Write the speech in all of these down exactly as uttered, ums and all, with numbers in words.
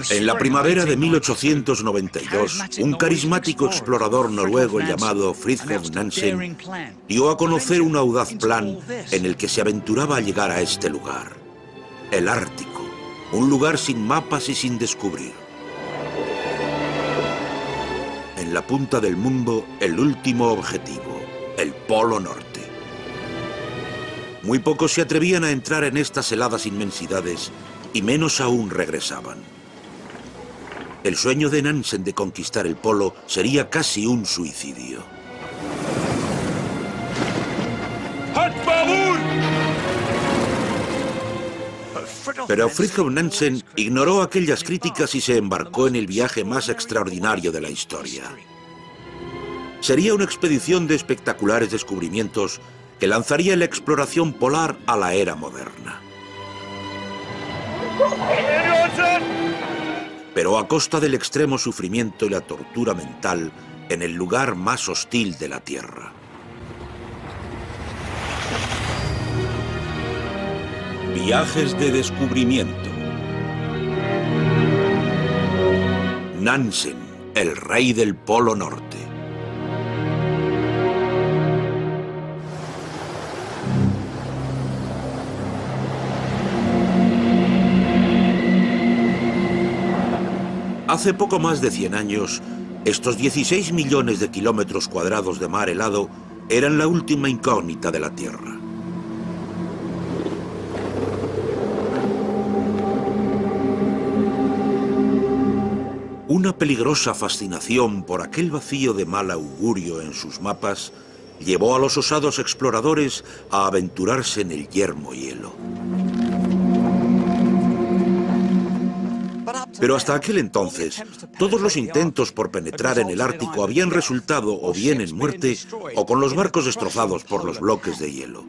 En la primavera de mil ochocientos noventa y dos, un carismático explorador noruego llamado Fridtjof Nansen dio a conocer un audaz plan en el que se aventuraba a llegar a este lugar, el Ártico, un lugar sin mapas y sin descubrir. En la punta del mundo, el último objetivo, el Polo Norte. Muy pocos se atrevían a entrar en estas heladas inmensidades y menos aún regresaban. El sueño de Nansen de conquistar el polo sería casi un suicidio. Pero Fridtjof Nansen ignoró aquellas críticas y se embarcó en el viaje más extraordinario de la historia. Sería una expedición de espectaculares descubrimientos que lanzaría la exploración polar a la era moderna. Pero a costa del extremo sufrimiento y la tortura mental en el lugar más hostil de la Tierra. Viajes de descubrimiento. Nansen, el rey del Polo Norte. Hace poco más de cien años, estos dieciséis millones de kilómetros cuadrados de mar helado eran la última incógnita de la Tierra. Una peligrosa fascinación por aquel vacío de mal augurio en sus mapas llevó a los osados exploradores a aventurarse en el yermo hielo. Pero hasta aquel entonces, todos los intentos por penetrar en el Ártico habían resultado o bien en muerte o con los barcos destrozados por los bloques de hielo.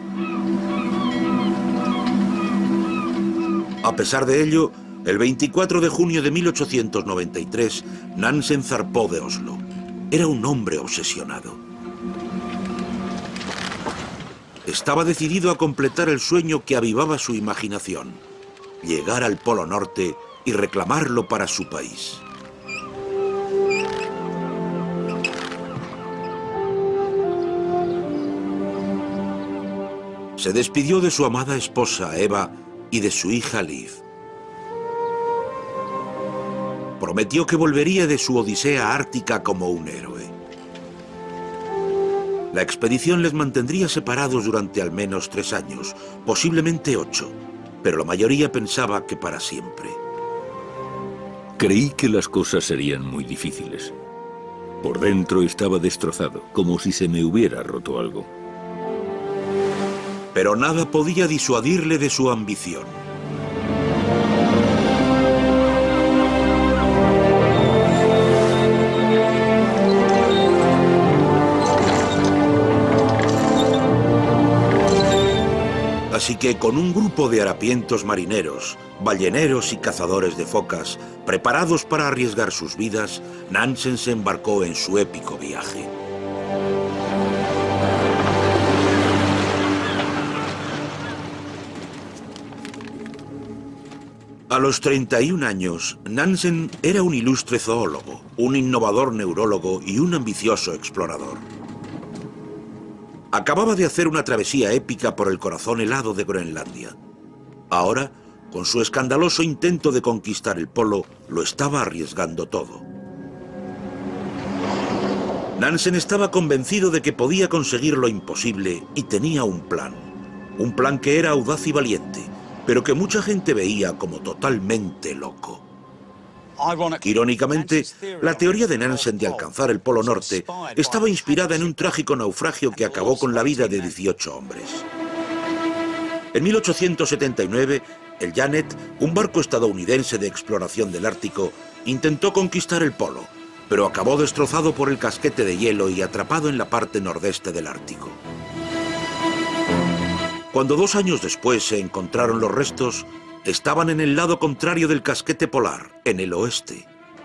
A pesar de ello, el veinticuatro de junio de mil ochocientos noventa y tres, Nansen zarpó de Oslo. Era un hombre obsesionado. Estaba decidido a completar el sueño que avivaba su imaginación: llegar al Polo Norte y reclamarlo para su país. Se despidió de su amada esposa Eva y de su hija Liv. Prometió que volvería de su odisea ártica como un héroe. La expedición les mantendría separados durante al menos tres años, posiblemente ocho, pero la mayoría pensaba que para siempre. Creí que las cosas serían muy difíciles. Por dentro estaba destrozado, como si se me hubiera roto algo. Pero nada podía disuadirle de su ambición. Así que con un grupo de harapientos marineros, balleneros y cazadores de focas, preparados para arriesgar sus vidas, Nansen se embarcó en su épico viaje. A los treinta y un años, Nansen era un ilustre zoólogo, un innovador neurólogo y un ambicioso explorador. Acababa de hacer una travesía épica por el corazón helado de Groenlandia. Ahora, con su escandaloso intento de conquistar el polo, lo estaba arriesgando todo. Nansen estaba convencido de que podía conseguir lo imposible y tenía un plan. Un plan que era audaz y valiente, pero que mucha gente veía como totalmente loco. Irónicamente, la teoría de Nansen de alcanzar el Polo Norte estaba inspirada en un trágico naufragio que acabó con la vida de dieciocho hombres. En mil ochocientos setenta y nueve, el Janet, un barco estadounidense de exploración del Ártico, intentó conquistar el polo, pero acabó destrozado por el casquete de hielo y atrapado en la parte nordeste del Ártico. Cuando dos años después se encontraron los restos, estaban en el lado contrario del casquete polar, en el oeste.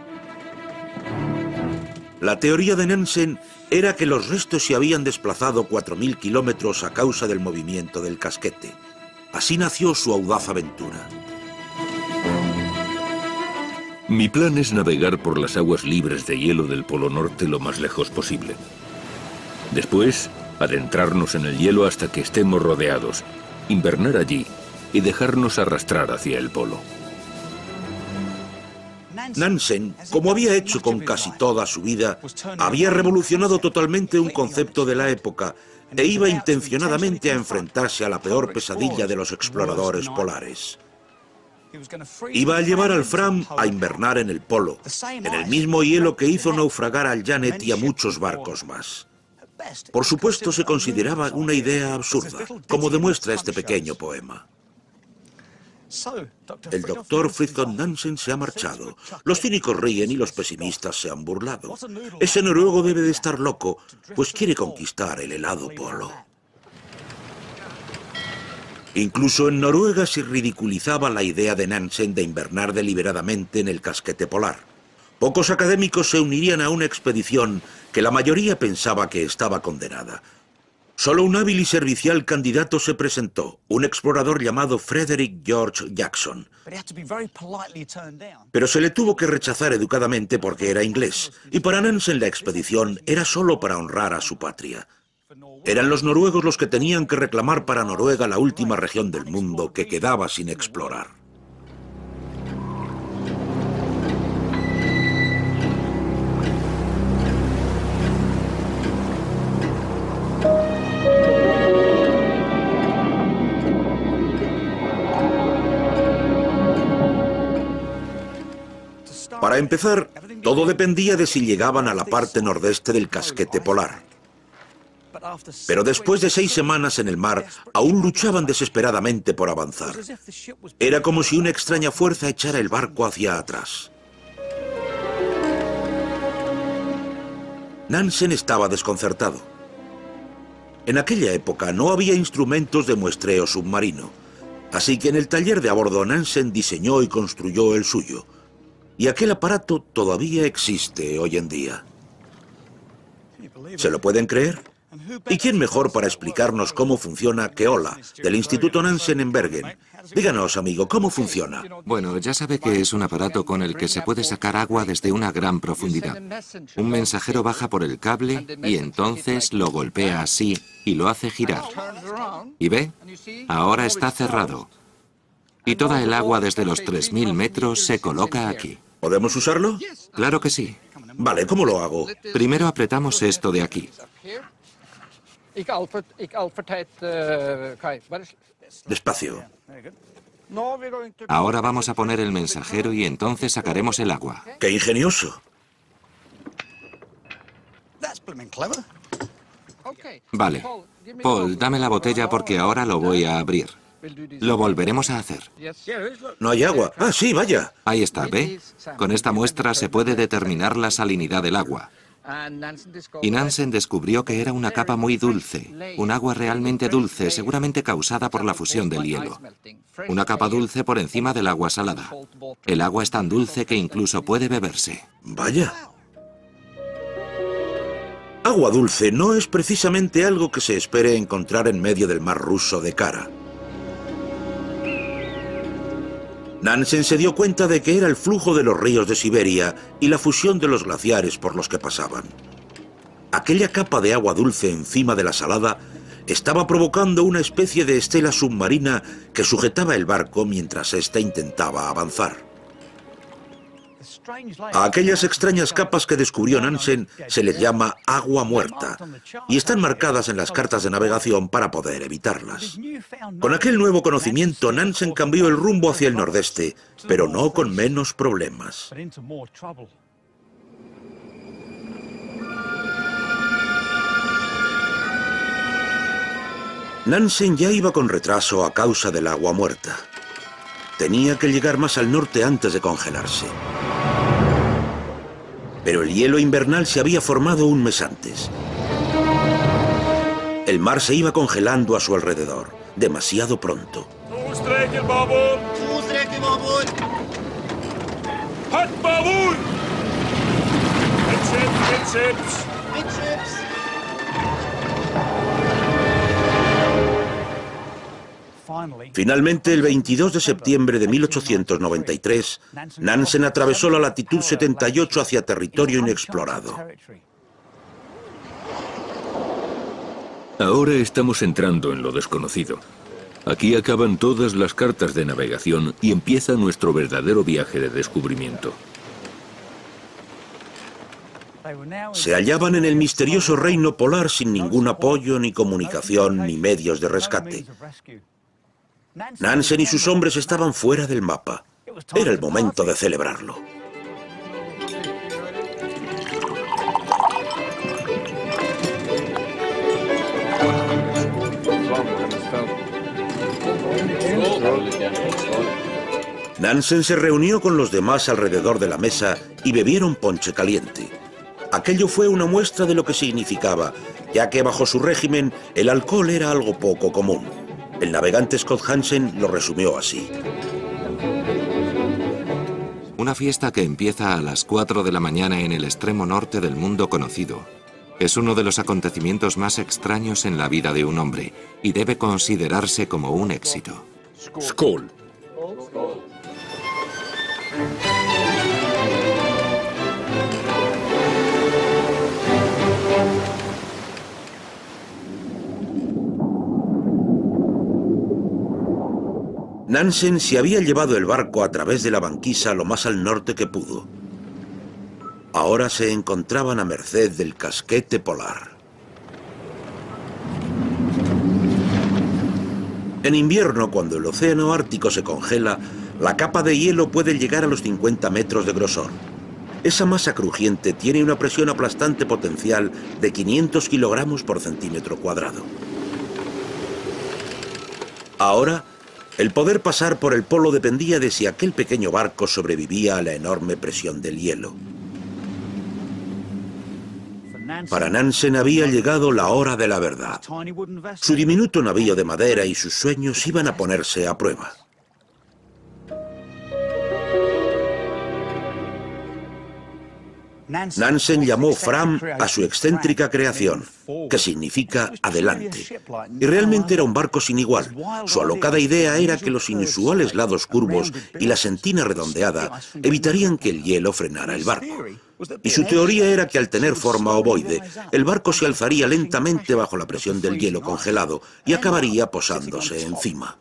La teoría de Nansen era que los restos se habían desplazado cuatro mil kilómetros a causa del movimiento del casquete. Así nació su audaz aventura. Mi plan es navegar por las aguas libres de hielo del Polo Norte lo más lejos posible. Después, adentrarnos en el hielo hasta que estemos rodeados, invernar allí y dejarnos arrastrar hacia el polo. Nansen, como había hecho con casi toda su vida, había revolucionado totalmente un concepto de la época e iba intencionadamente a enfrentarse a la peor pesadilla de los exploradores polares. Iba a llevar al Fram a invernar en el polo, en el mismo hielo que hizo naufragar al Janet y a muchos barcos más. Por supuesto, se consideraba una idea absurda, como demuestra este pequeño poema. El doctor Fridtjof Nansen se ha marchado. Los cínicos ríen y los pesimistas se han burlado. Ese noruego debe de estar loco, pues quiere conquistar el helado polo. Incluso en Noruega se ridiculizaba la idea de Nansen de invernar deliberadamente en el casquete polar. Pocos académicos se unirían a una expedición que la mayoría pensaba que estaba condenada. Solo un hábil y servicial candidato se presentó, un explorador llamado Frederick George Jackson. Pero se le tuvo que rechazar educadamente porque era inglés, y para Nansen la expedición era solo para honrar a su patria. Eran los noruegos los que tenían que reclamar para Noruega la última región del mundo que quedaba sin explorar. Para empezar, todo dependía de si llegaban a la parte nordeste del casquete polar. Pero después de seis semanas en el mar, aún luchaban desesperadamente por avanzar. Era como si una extraña fuerza echara el barco hacia atrás. Nansen estaba desconcertado. En aquella época no había instrumentos de muestreo submarino, así que en el taller de a bordo Nansen diseñó y construyó el suyo. Y aquel aparato todavía existe hoy en día. ¿Se lo pueden creer? ¿Y quién mejor para explicarnos cómo funciona que Ola, del Instituto Nansen en Bergen? Díganos, amigo, ¿cómo funciona? Bueno, ya sabe que es un aparato con el que se puede sacar agua desde una gran profundidad. Un mensajero baja por el cable y entonces lo golpea así y lo hace girar. ¿Y ve? Ahora está cerrado. Y toda el agua desde los tres mil metros se coloca aquí. ¿Podemos usarlo? Claro que sí. Vale, ¿cómo lo hago? Primero apretamos esto de aquí. Despacio. Ahora vamos a poner el mensajero y entonces sacaremos el agua. ¡Qué ingenioso! Vale. Paul, dame la botella porque ahora lo voy a abrir. Lo volveremos a hacer. No hay agua. Ah, sí, vaya. Ahí está, ¿ve? Con esta muestra se puede determinar la salinidad del agua. Y Nansen descubrió que era una capa muy dulce, un agua realmente dulce, seguramente causada por la fusión del hielo. Una capa dulce por encima del agua salada. El agua es tan dulce que incluso puede beberse. Vaya. Agua dulce no es precisamente algo que se espere encontrar en medio del mar ruso de Kara. Nansen se dio cuenta de que era el flujo de los ríos de Siberia y la fusión de los glaciares por los que pasaban. Aquella capa de agua dulce encima de la salada estaba provocando una especie de estela submarina que sujetaba el barco mientras éste intentaba avanzar. A aquellas extrañas capas que descubrió Nansen se les llama agua muerta y están marcadas en las cartas de navegación para poder evitarlas. Con aquel nuevo conocimiento, Nansen cambió el rumbo hacia el nordeste, pero no con menos problemas. Nansen ya iba con retraso a causa del agua muerta. Tenía que llegar más al norte antes de congelarse. Pero el hielo invernal se había formado un mes antes. El mar se iba congelando a su alrededor, demasiado pronto. Finalmente, el veintidós de septiembre de mil ochocientos noventa y tres, Nansen atravesó la latitud setenta y ocho hacia territorio inexplorado. Ahora estamos entrando en lo desconocido. Aquí acaban todas las cartas de navegación y empieza nuestro verdadero viaje de descubrimiento. Se hallaban en el misterioso reino polar sin ningún apoyo, ni comunicación, ni medios de rescate. Nansen y sus hombres estaban fuera del mapa. Era el momento de celebrarlo. Nansen se reunió con los demás alrededor de la mesa y bebieron ponche caliente. Aquello fue una muestra de lo que significaba, ya que bajo su régimen el alcohol era algo poco común. El navegante Scott Hansen lo resumió así. Una fiesta que empieza a las cuatro de la mañana en el extremo norte del mundo conocido. Es uno de los acontecimientos más extraños en la vida de un hombre y debe considerarse como un éxito. Skål. Nansen se había llevado el barco a través de la banquisa lo más al norte que pudo. Ahora se encontraban a merced del casquete polar. En invierno, cuando el océano Ártico se congela, la capa de hielo puede llegar a los cincuenta metros de grosor. Esa masa crujiente tiene una presión aplastante potencial de quinientos kilogramos por centímetro cuadrado. Ahora, el poder pasar por el polo dependía de si aquel pequeño barco sobrevivía a la enorme presión del hielo. Para Nansen había llegado la hora de la verdad. Su diminuto navío de madera y sus sueños iban a ponerse a prueba. Nansen llamó Fram a su excéntrica creación, que significa adelante. Y realmente era un barco sin igual. Su alocada idea era que los inusuales lados curvos y la sentina redondeada evitarían que el hielo frenara el barco. Y su teoría era que al tener forma ovoide, el barco se alzaría lentamente bajo la presión del hielo congelado y acabaría posándose encima.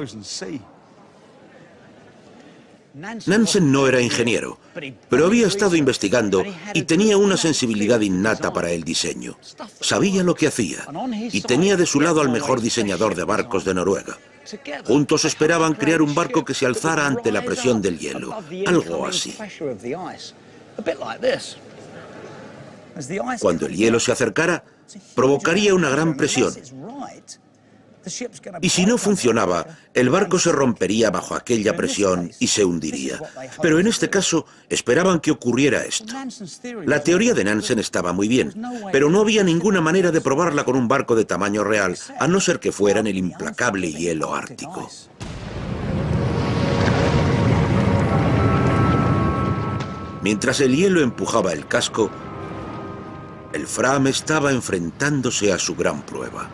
Nansen no era ingeniero, pero había estado investigando y tenía una sensibilidad innata para el diseño. Sabía lo que hacía y tenía de su lado al mejor diseñador de barcos de Noruega. Juntos esperaban crear un barco que se alzara ante la presión del hielo, algo así. Cuando el hielo se acercara, provocaría una gran presión. Y si no funcionaba, el barco se rompería bajo aquella presión y se hundiría. Pero en este caso, esperaban que ocurriera esto. La teoría de Nansen estaba muy bien, pero no había ninguna manera de probarla con un barco de tamaño real, a no ser que fuera en el implacable hielo ártico. Mientras el hielo empujaba el casco, el Fram estaba enfrentándose a su gran prueba.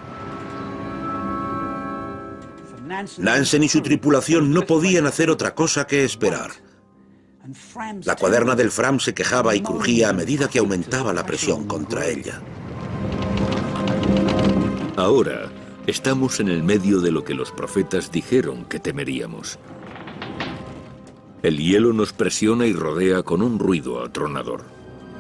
Nansen y su tripulación no podían hacer otra cosa que esperar. La cuaderna del Fram se quejaba y crujía a medida que aumentaba la presión contra ella. Ahora estamos en el medio de lo que los profetas dijeron que temeríamos. El hielo nos presiona y rodea con un ruido atronador.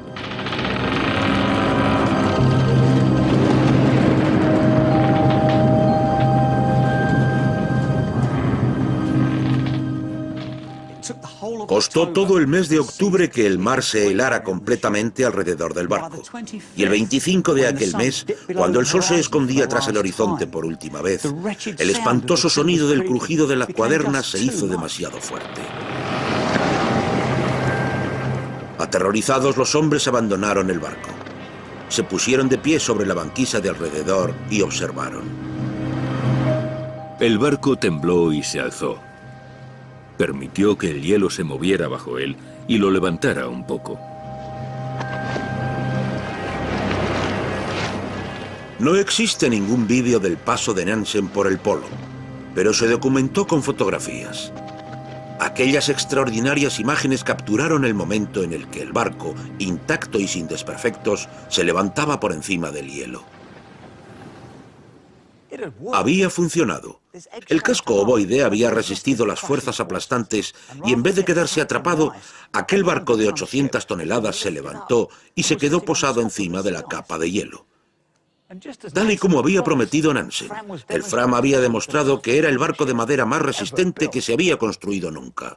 Costó todo el mes de octubre que el mar se helara completamente alrededor del barco. Y el veinticinco de aquel mes, cuando el sol se escondía tras el horizonte por última vez, el espantoso sonido del crujido de la cuaderna se hizo demasiado fuerte. Aterrorizados, los hombres abandonaron el barco. Se pusieron de pie sobre la banquisa de alrededor y observaron. El barco tembló y se alzó. Permitió que el hielo se moviera bajo él y lo levantara un poco. No existe ningún vídeo del paso de Nansen por el polo, pero se documentó con fotografías. Aquellas extraordinarias imágenes capturaron el momento en el que el barco, intacto y sin desperfectos, se levantaba por encima del hielo. Había funcionado. El casco ovoide había resistido las fuerzas aplastantes y en vez de quedarse atrapado, aquel barco de ochocientas toneladas se levantó y se quedó posado encima de la capa de hielo. Tal y como había prometido Nansen, el Fram había demostrado que era el barco de madera más resistente que se había construido nunca.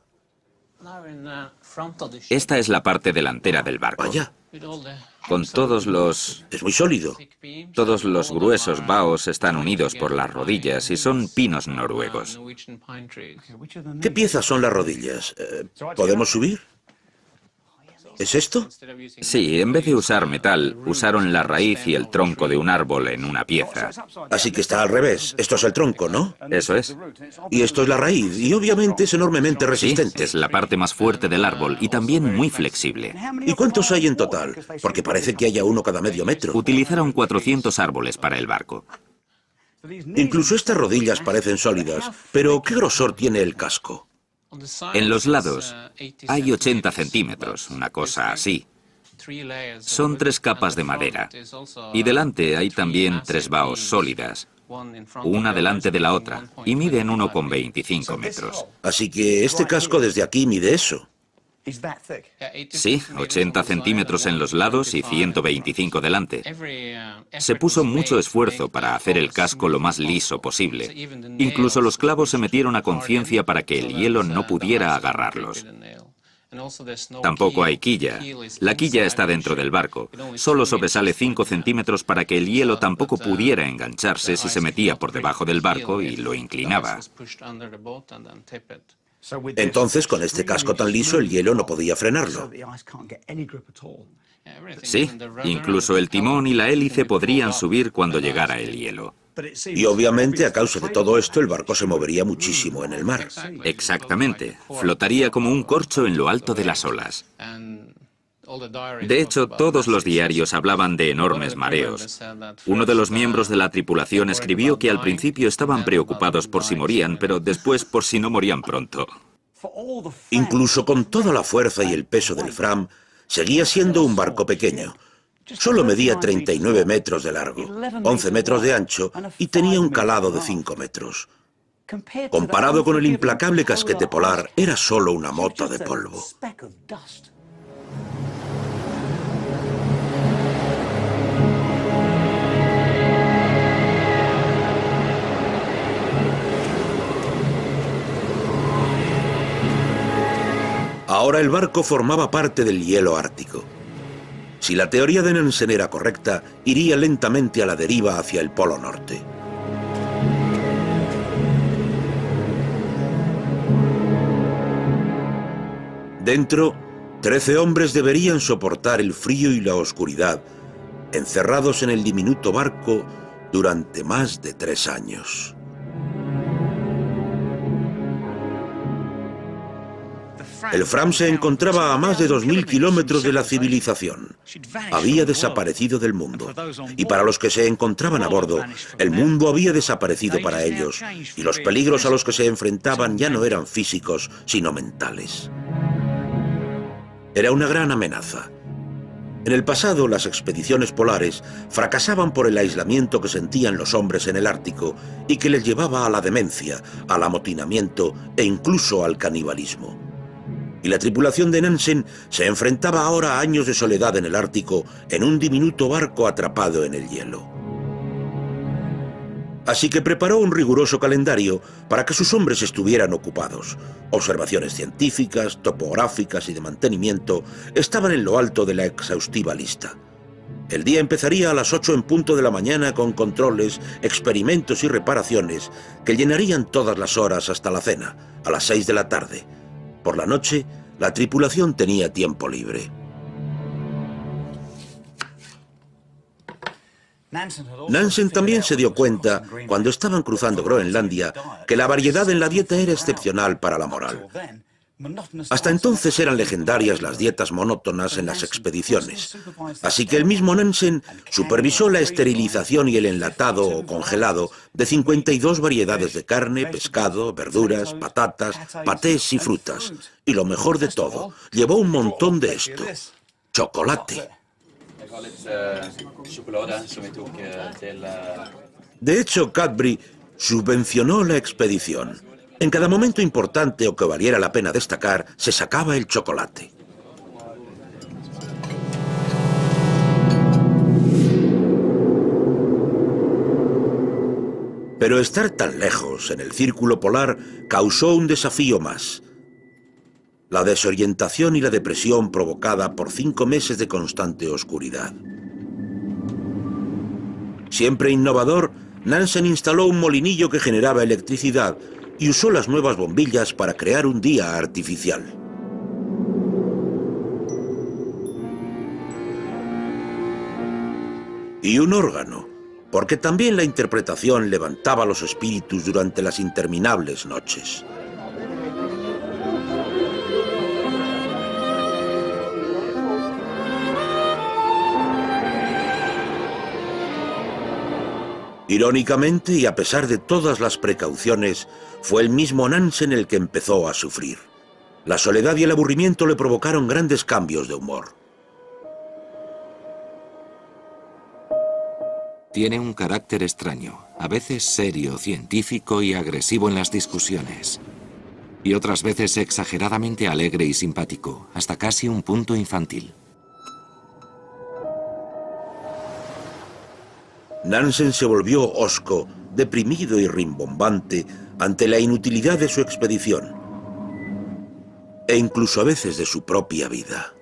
Esta es la parte delantera del barco. Vaya. Con todos los... Es muy sólido. Todos los gruesos baos están unidos por las rodillas y son pinos noruegos. ¿Qué piezas son las rodillas? Eh, ¿Podemos subir? ¿Es esto? Sí, en vez de usar metal, usaron la raíz y el tronco de un árbol en una pieza. Así que está al revés. Esto es el tronco, ¿no? Eso es. Y esto es la raíz, y obviamente es enormemente Sí, resistente. es la parte más fuerte del árbol y también muy flexible. ¿Y cuántos hay en total? Porque parece que haya uno cada medio metro. Utilizaron cuatrocientos árboles para el barco. Incluso estas rodillas parecen sólidas, pero ¿qué grosor tiene el casco? En los lados hay ochenta centímetros, una cosa así. Son tres capas de madera. Y delante hay también tres baos sólidas, una delante de la otra, y miden uno coma veinticinco metros. Así que este casco desde aquí mide eso. Sí, ochenta centímetros en los lados y ciento veinticinco delante. Se puso mucho esfuerzo para hacer el casco lo más liso posible. Incluso los clavos se metieron a conciencia para que el hielo no pudiera agarrarlos. Tampoco hay quilla. La quilla está dentro del barco. Solo sobresale cinco centímetros para que el hielo tampoco pudiera engancharse si se metía por debajo del barco y lo inclinaba. Entonces, con este casco tan liso, el hielo no podía frenarlo. Sí, incluso el timón y la hélice podrían subir cuando llegara el hielo. Y obviamente, a causa de todo esto, el barco se movería muchísimo en el mar. Exactamente. Flotaría como un corcho en lo alto de las olas. De hecho, todos los diarios hablaban de enormes mareos. Uno de los miembros de la tripulación escribió que al principio estaban preocupados por si morían, pero después por si no morían pronto. Incluso con toda la fuerza y el peso del Fram, seguía siendo un barco pequeño. Solo medía treinta y nueve metros de largo, once metros de ancho y tenía un calado de cinco metros. Comparado con el implacable casquete polar, era solo una mota de polvo. Ahora el barco formaba parte del hielo ártico. Si la teoría de Nansen era correcta, iría lentamente a la deriva hacia el Polo Norte. Dentro, trece hombres deberían soportar el frío y la oscuridad, encerrados en el diminuto barco durante más de tres años. El Fram se encontraba a más de dos mil kilómetros de la civilización. Había desaparecido del mundo. Y para los que se encontraban a bordo, el mundo había desaparecido para ellos. Y los peligros a los que se enfrentaban ya no eran físicos, sino mentales. Era una gran amenaza. En el pasado, las expediciones polares fracasaban por el aislamiento que sentían los hombres en el Ártico y que les llevaba a la demencia, al amotinamiento e incluso al canibalismo. Y la tripulación de Nansen se enfrentaba ahora a años de soledad en el Ártico en un diminuto barco atrapado en el hielo. Así que preparó un riguroso calendario para que sus hombres estuvieran ocupados. Observaciones científicas, topográficas y de mantenimiento estaban en lo alto de la exhaustiva lista. El día empezaría a las ocho en punto de la mañana con controles, experimentos y reparaciones que llenarían todas las horas hasta la cena, a las seis de la tarde. Por la noche, la tripulación tenía tiempo libre. Nansen también se dio cuenta, cuando estaban cruzando Groenlandia, que la variedad en la dieta era excepcional para la moral. Hasta entonces eran legendarias las dietas monótonas en las expediciones, así que el mismo Nansen supervisó la esterilización y el enlatado o congelado de cincuenta y dos variedades de carne, pescado, verduras, patatas, patés y frutas. Y lo mejor de todo, llevó un montón de esto: chocolate. De hecho, Cadbury subvencionó la expedición. En cada momento importante o que valiera la pena destacar, se sacaba el chocolate. Pero estar tan lejos en el círculo polar causó un desafío más: la desorientación y la depresión provocada por cinco meses de constante oscuridad. Siempre innovador, Nansen instaló un molinillo que generaba electricidad y usó las nuevas bombillas para crear un día artificial. Y un órgano, porque también la interpretación levantaba los espíritus durante las interminables noches. Irónicamente, y a pesar de todas las precauciones, fue el mismo Nansen el que empezó a sufrir. La soledad y el aburrimiento le provocaron grandes cambios de humor. Tiene un carácter extraño, a veces serio, científico y agresivo en las discusiones. Y otras veces exageradamente alegre y simpático, hasta casi un punto infantil. Nansen se volvió hosco, deprimido y rimbombante ante la inutilidad de su expedición, e incluso a veces de su propia vida.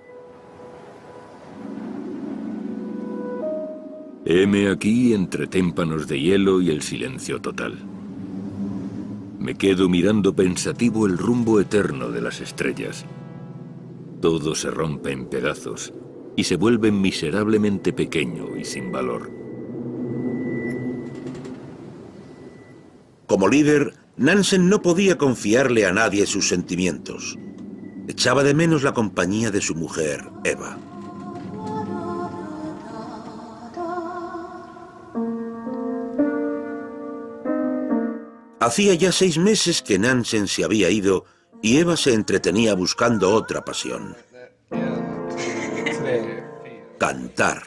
Heme aquí entre témpanos de hielo y el silencio total. Me quedo mirando pensativo el rumbo eterno de las estrellas. Todo se rompe en pedazos y se vuelve miserablemente pequeño y sin valor. Como líder, Nansen no podía confiarle a nadie sus sentimientos. Echaba de menos la compañía de su mujer, Eva. Hacía ya seis meses que Nansen se había ido y Eva se entretenía buscando otra pasión: cantar.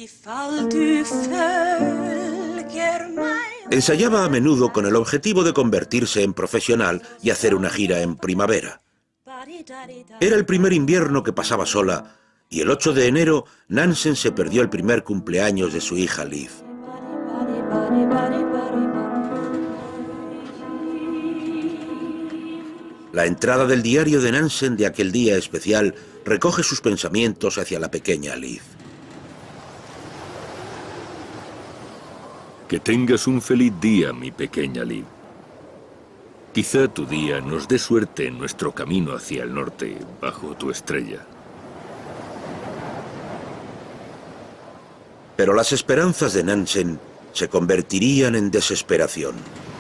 Ensayaba a menudo con el objetivo de convertirse en profesional y hacer una gira en primavera. Era el primer invierno que pasaba sola y el ocho de enero Nansen se perdió el primer cumpleaños de su hija Liv. La entrada del diario de Nansen de aquel día especial recoge sus pensamientos hacia la pequeña Liv. Que tengas un feliz día, mi pequeña Liv. Quizá tu día nos dé suerte en nuestro camino hacia el norte, bajo tu estrella. Pero las esperanzas de Nansen se convertirían en desesperación.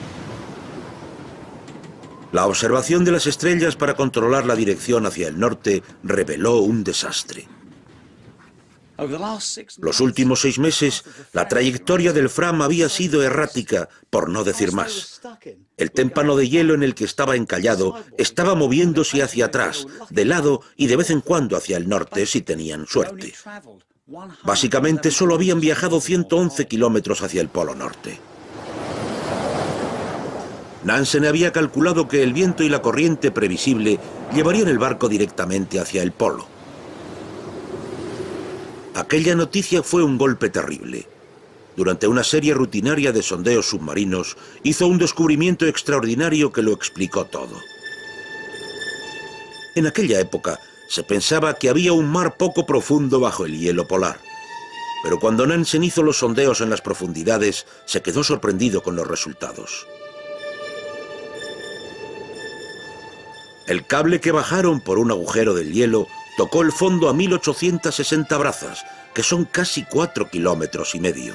La observación de las estrellas para controlar la dirección hacia el norte reveló un desastre. Los últimos seis meses, la trayectoria del Fram había sido errática, por no decir más. El témpano de hielo en el que estaba encallado estaba moviéndose hacia atrás, de lado y de vez en cuando hacia el norte, si tenían suerte. Básicamente solo habían viajado ciento once kilómetros hacia el Polo Norte. Nansen había calculado que el viento y la corriente previsible llevarían el barco directamente hacia el polo. Aquella noticia fue un golpe terrible. Durante una serie rutinaria de sondeos submarinos, hizo un descubrimiento extraordinario que lo explicó todo. En aquella época, se pensaba que había un mar poco profundo bajo el hielo polar. Pero cuando Nansen hizo los sondeos en las profundidades, se quedó sorprendido con los resultados. El cable que bajaron por un agujero del hielo tocó el fondo a mil ochocientas sesenta brazas, que son casi cuatro kilómetros y medio.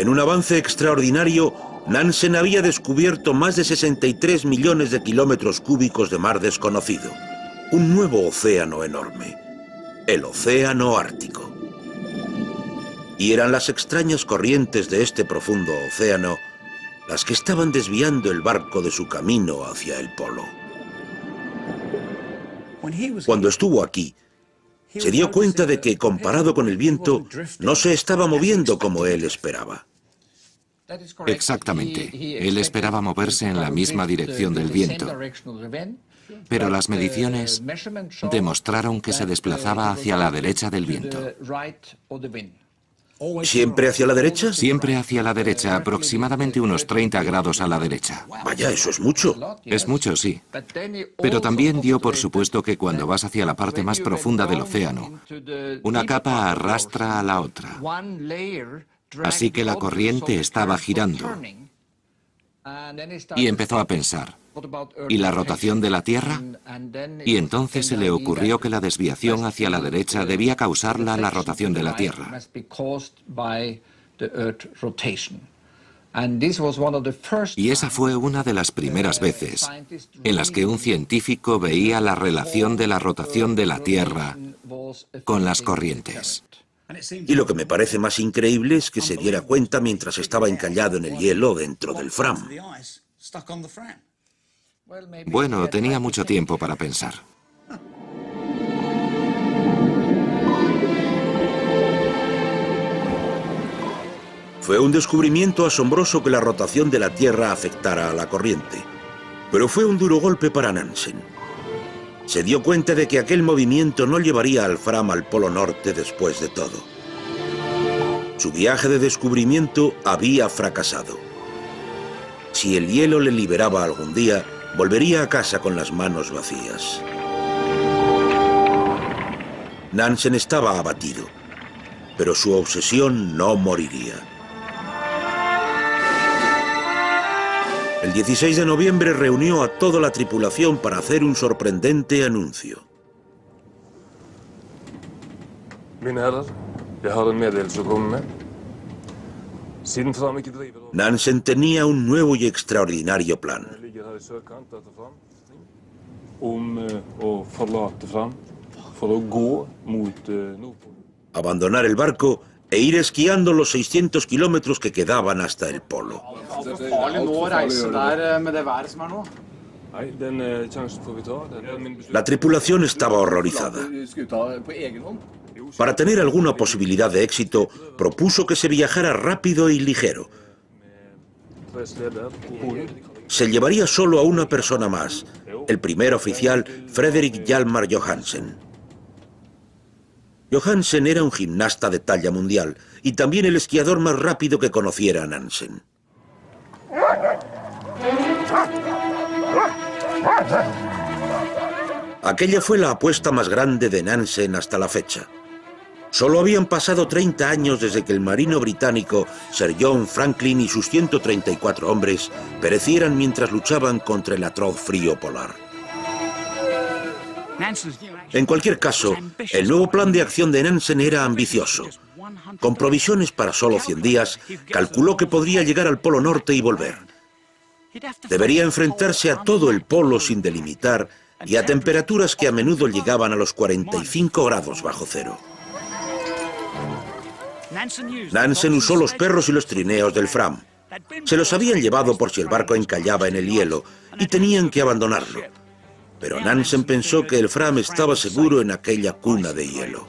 En un avance extraordinario, Nansen había descubierto más de sesenta y tres millones de kilómetros cúbicos de mar desconocido. Un nuevo océano enorme. El océano Ártico. Y eran las extrañas corrientes de este profundo océano las que estaban desviando el barco de su camino hacia el polo. Cuando estuvo aquí, se dio cuenta de que, comparado con el viento, no se estaba moviendo como él esperaba. Exactamente. Él esperaba moverse en la misma dirección del viento. Pero las mediciones demostraron que se desplazaba hacia la derecha del viento. ¿Siempre hacia la derecha? Siempre hacia la derecha, aproximadamente unos treinta grados a la derecha. Vaya, eso es mucho. Es mucho, sí. Pero también dio por supuesto que cuando vas hacia la parte más profunda del océano, una capa arrastra a la otra. Así que la corriente estaba girando. Y empezó a pensar, ¿y la rotación de la Tierra? Y entonces se le ocurrió que la desviación hacia la derecha debía causarla la rotación de la Tierra. Y esa fue una de las primeras veces en las que un científico veía la relación de la rotación de la Tierra con las corrientes. Y lo que me parece más increíble es que se diera cuenta mientras estaba encallado en el hielo dentro del Fram. Bueno, tenía mucho tiempo para pensar. Fue un descubrimiento asombroso que la rotación de la Tierra afectara a la corriente. Pero fue un duro golpe para Nansen. Se dio cuenta de que aquel movimiento no llevaría al Fram al Polo Norte después de todo. Su viaje de descubrimiento había fracasado. Si el hielo le liberaba algún día, volvería a casa con las manos vacías. Nansen estaba abatido, pero su obsesión no moriría. El dieciséis de noviembre reunió a toda la tripulación para hacer un sorprendente anuncio. Nansen tenía un nuevo y extraordinario plan. Abandonar el barco e ir esquiando los seiscientos kilómetros que quedaban hasta el polo. La tripulación estaba horrorizada. Para tener alguna posibilidad de éxito, propuso que se viajara rápido y ligero. Se llevaría solo a una persona más, el primer oficial Frederick Hjalmar Johansen. Johansen era un gimnasta de talla mundial y también el esquiador más rápido que conociera a Nansen. Aquella fue la apuesta más grande de Nansen hasta la fecha. Solo habían pasado treinta años desde que el marino británico Sir John Franklin y sus ciento treinta y cuatro hombres perecieran mientras luchaban contra el atroz frío polar. En cualquier caso, el nuevo plan de acción de Nansen era ambicioso. Con provisiones para solo cien días, calculó que podría llegar al Polo Norte y volver. Debería enfrentarse a todo el polo sin delimitar y a temperaturas que a menudo llegaban a los cuarenta y cinco grados bajo cero. Nansen usó los perros y los trineos del Fram. Se los habían llevado por si el barco encallaba en el hielo y tenían que abandonarlo. Pero Nansen pensó que el Fram estaba seguro en aquella cuna de hielo.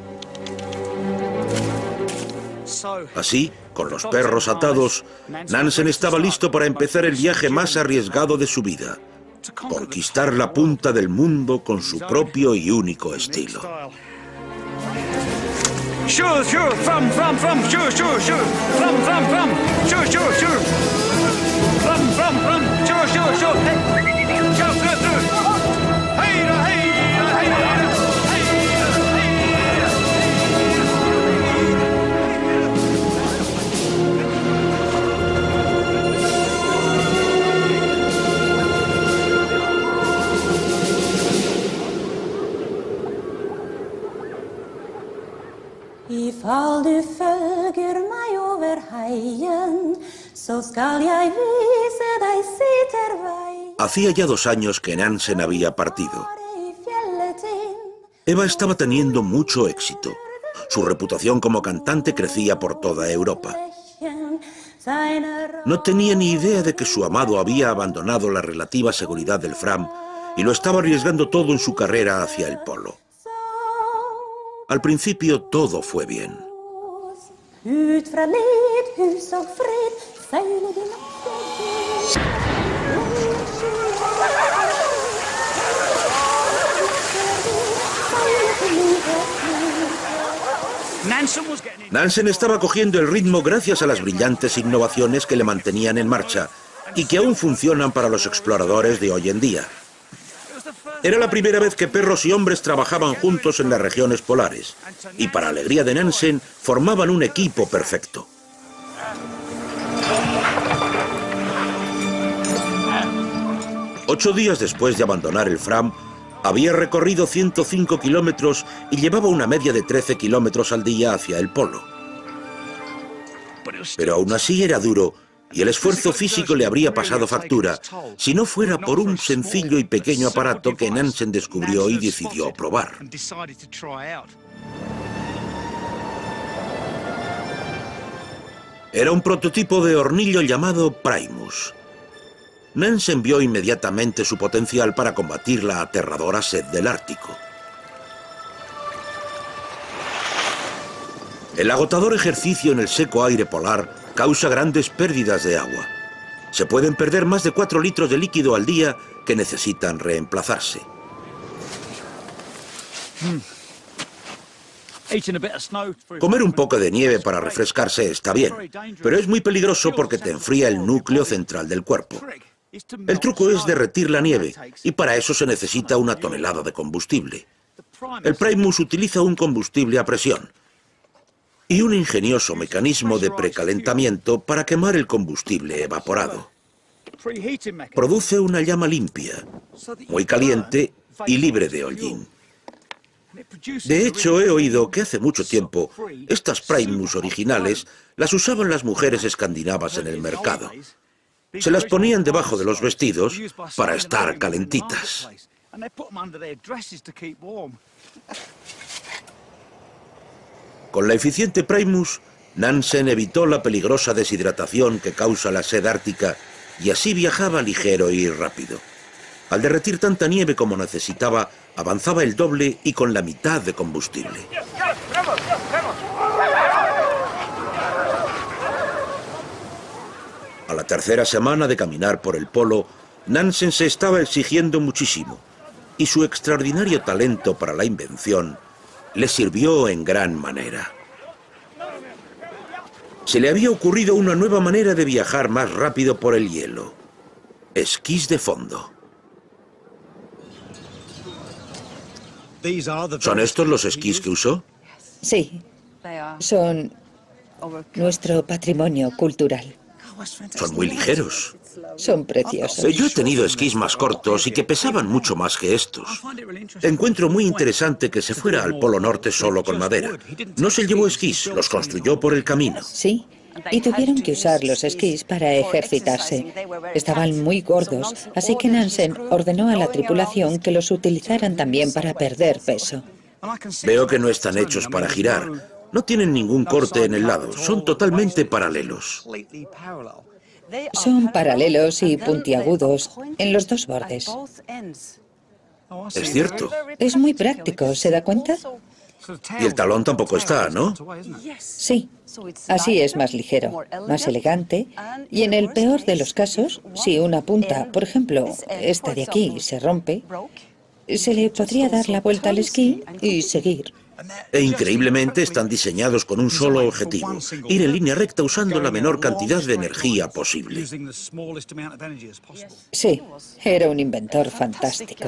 Así, con los perros atados, Nansen estaba listo para empezar el viaje más arriesgado de su vida: conquistar la punta del mundo con su propio y único estilo. Sure, sure, from, from, from, sure, sure, sure, from, from, from, sure, sure, sure, from, from, from, sure, sure, sure, hey, sure, sure, sure, hey, da, hey, da, hey, da, hey, da, hey, da. Ifall du följer mig över Hacía ya dos años que Nansen había partido. Eva estaba teniendo mucho éxito. Su reputación como cantante crecía por toda Europa. No tenía ni idea de que su amado había abandonado la relativa seguridad del Fram y lo estaba arriesgando todo en su carrera hacia el polo. Al principio todo fue bien. Nansen estaba cogiendo el ritmo gracias a las brillantes innovaciones que le mantenían en marcha y que aún funcionan para los exploradores de hoy en día. Era la primera vez que perros y hombres trabajaban juntos en las regiones polares y, para alegría de Nansen, formaban un equipo perfecto. Ocho días después de abandonar el Fram, había recorrido ciento cinco kilómetros y llevaba una media de trece kilómetros al día hacia el polo. Pero aún así era duro y el esfuerzo físico le habría pasado factura si no fuera por un sencillo y pequeño aparato que Nansen descubrió y decidió probar. Era un prototipo de hornillo llamado Primus. Nansen vio inmediatamente su potencial para combatir la aterradora sed del Ártico. El agotador ejercicio en el seco aire polar causa grandes pérdidas de agua. Se pueden perder más de cuatro litros de líquido al día que necesitan reemplazarse. Comer un poco de nieve para refrescarse está bien, pero es muy peligroso porque te enfría el núcleo central del cuerpo. El truco es derretir la nieve, y para eso se necesita una tonelada de combustible. El Primus utiliza un combustible a presión y un ingenioso mecanismo de precalentamiento para quemar el combustible evaporado. Produce una llama limpia, muy caliente y libre de hollín. De hecho, he oído que hace mucho tiempo estas Primus originales las usaban las mujeres escandinavas en el mercado. Se las ponían debajo de los vestidos para estar calentitas. Con la eficiente Primus, Nansen evitó la peligrosa deshidratación que causa la sed ártica y así viajaba ligero y rápido. Al derretir tanta nieve como necesitaba, avanzaba el doble y con la mitad de combustible. A la tercera semana de caminar por el polo, Nansen se estaba exigiendo muchísimo y su extraordinario talento para la invención le sirvió en gran manera. Se le había ocurrido una nueva manera de viajar más rápido por el hielo: esquís de fondo. ¿Son estos los esquís que usó? Sí, son nuestro patrimonio cultural. Son muy ligeros. Son preciosos. Yo he tenido esquís más cortos y que pesaban mucho más que estos. Encuentro muy interesante que se fuera al Polo Norte solo con madera. No se llevó esquís, los construyó por el camino. Sí, y tuvieron que usar los esquís para ejercitarse. Estaban muy gordos, así que Nansen ordenó a la tripulación que los utilizaran también para perder peso. Veo que no están hechos para girar. No tienen ningún corte en el lado, son totalmente paralelos. Son paralelos y puntiagudos en los dos bordes. Es cierto. Es muy práctico, ¿se da cuenta? Y el talón tampoco está, ¿no? Sí, así es más ligero, más elegante, y en el peor de los casos, si una punta, por ejemplo, esta de aquí, se rompe, se le podría dar la vuelta al esquí y seguir. E increíblemente están diseñados con un solo objetivo: ir en línea recta usando la menor cantidad de energía posible. Sí, era un inventor fantástico.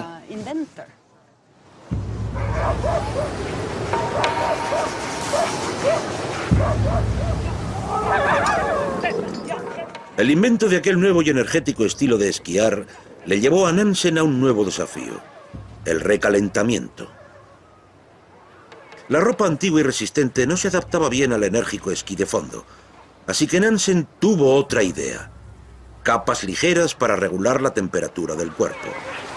El invento de aquel nuevo y energético estilo de esquiar le llevó a Nansen a un nuevo desafío: el recalentamiento. La ropa antigua y resistente no se adaptaba bien al enérgico esquí de fondo, Así que Nansen tuvo otra idea: capas ligeras para regular la temperatura del cuerpo.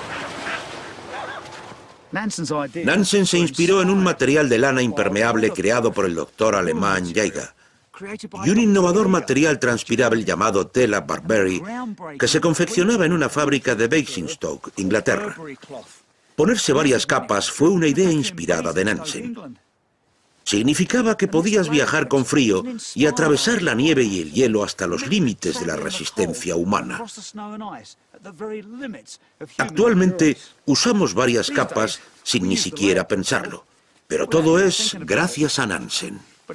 Nansen se inspiró en un material de lana impermeable creado por el doctor alemán Jaeger y un innovador material transpirable llamado tela Barberry, que se confeccionaba en una fábrica de Basingstoke, Inglaterra. Ponerse varias capas fue una idea inspirada de Nansen. Significaba que podías viajar con frío y atravesar la nieve y el hielo hasta los límites de la resistencia humana. Actualmente usamos varias capas sin ni siquiera pensarlo, pero todo es gracias a Nansen.